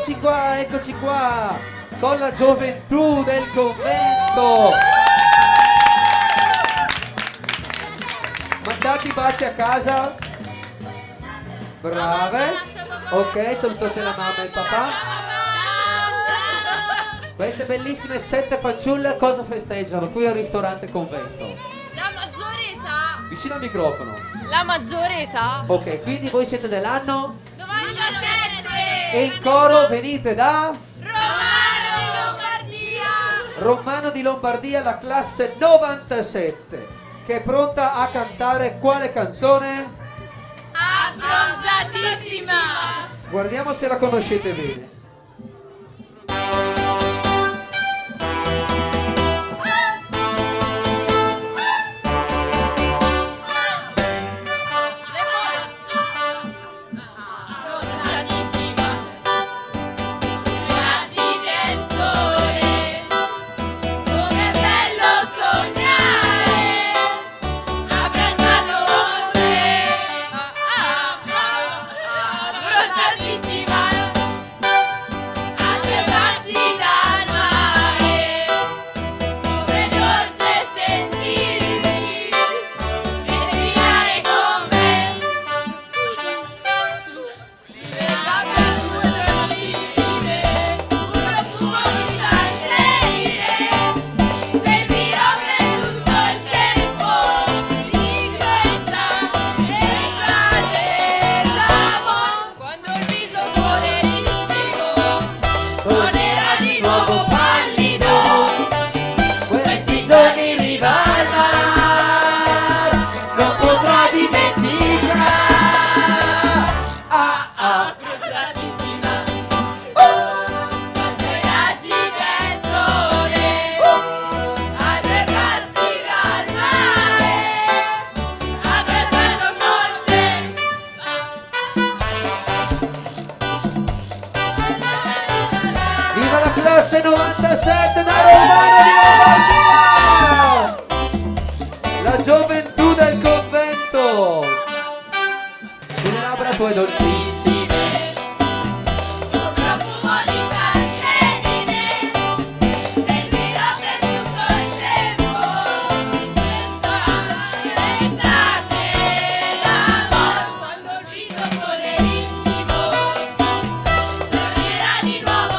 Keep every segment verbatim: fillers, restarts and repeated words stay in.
eccoci qua, eccoci qua, con la gioventù del convento. Mandate i baci a casa. Brave. Ok, salutate la mamma e il papà. Queste bellissime sette fanciulle cosa festeggiano qui al ristorante convento? La maggiore età. Vicino al microfono. La maggiore età. Ok, quindi voi siete dell'anno? novantasette. E in coro venite da? Romano di Lombardia. Romano di Lombardia, la classe novantasette, che è pronta a cantare quale canzone? Abbronzatissima. Guardiamo se la conoscete bene. Classe novantasette da Romano di Lombardia, la gioventù del convento. Sulle labbra tue dolcissime, un profumo di candeline, servirò per tutto il tempo, l'estate, l'amor, quando il viso poderissimo tornerà di nuovo.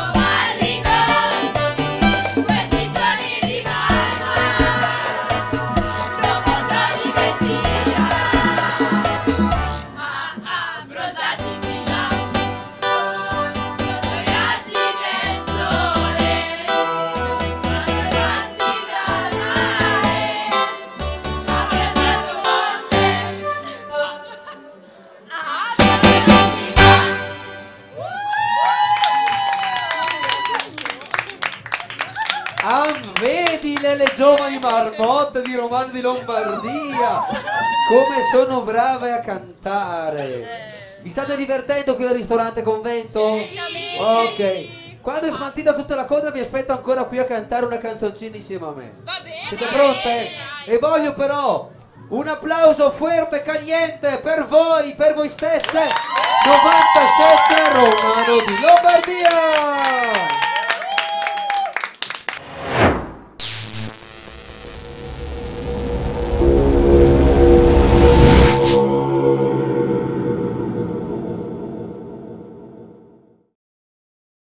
Ah, vedi le, le giovani marmotte di Romano di Lombardia, come sono brave a cantare. Vi state divertendo qui al ristorante convento? Ok, quando è smaltita tutta la coda vi aspetto ancora qui a cantare una canzoncina insieme a me. Siete pronte? E voglio però un applauso forte e caliente per voi, per voi stesse. novantasette Romano di Lombardia.